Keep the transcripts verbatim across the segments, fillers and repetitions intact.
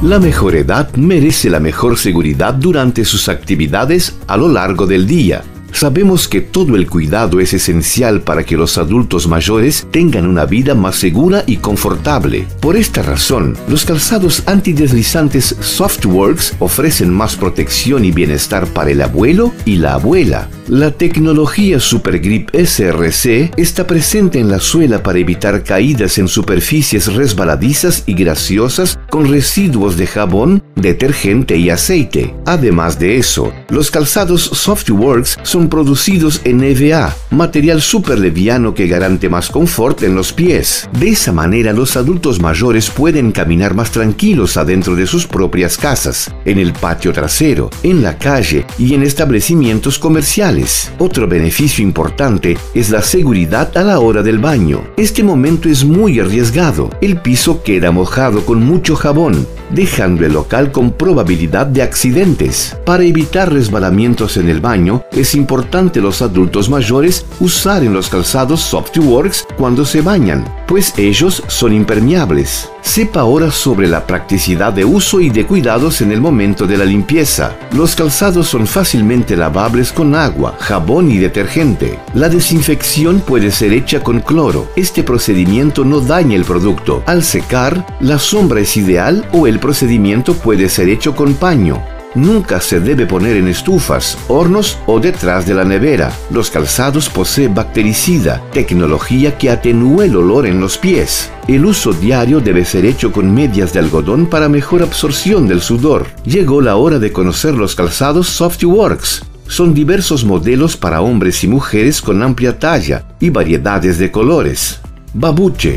La mejor edad merece la mejor seguridad durante sus actividades a lo largo del día. Sabemos que todo el cuidado es esencial para que los adultos mayores tengan una vida más segura y confortable. Por esta razón, los calzados antideslizantes Softworks ofrecen más protección y bienestar para el abuelo y la abuela. La tecnología Supergrip S R C está presente en la suela para evitar caídas en superficies resbaladizas y graciosas con residuos de jabón, detergente y aceite. Además de eso, los calzados Softworks son producidos en E V A, material súper liviano que garante más confort en los pies. De esa manera, los adultos mayores pueden caminar más tranquilos adentro de sus propias casas, en el patio trasero, en la calle y en establecimientos comerciales. Otro beneficio importante es la seguridad a la hora del baño. Este momento es muy arriesgado. El piso queda mojado con mucho jabón, dejando el local con probabilidad de accidentes. Para evitar resbalamientos en el baño, es importante los adultos mayores usar en los calzados Softworks cuando se bañan, pues ellos son impermeables. Sepa ahora sobre la practicidad de uso y de cuidados en el momento de la limpieza. Los calzados son fácilmente lavables con agua, jabón y detergente. La desinfección puede ser hecha con cloro. Este procedimiento no daña el producto. Al secar, la sombra es ideal o el procedimiento puede ser hecho con paño. Nunca se debe poner en estufas, hornos o detrás de la nevera. Los calzados poseen bactericida, tecnología que atenúa el olor en los pies. El uso diario debe ser hecho con medias de algodón para mejor absorción del sudor. Llegó la hora de conocer los calzados Softworks. Son diversos modelos para hombres y mujeres con amplia talla y variedades de colores. Babuche,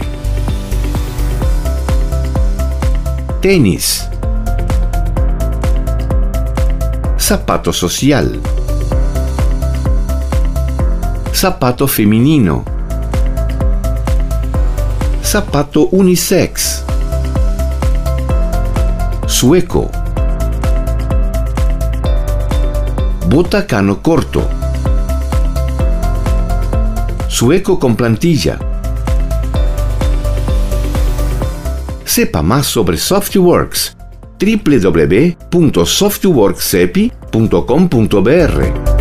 tenis, zapato social, zapato femenino, zapato unisex, sueco, botacano corto, sueco con plantilla. Sepa más sobre Softworks. w w w punto softworksepi punto com punto b r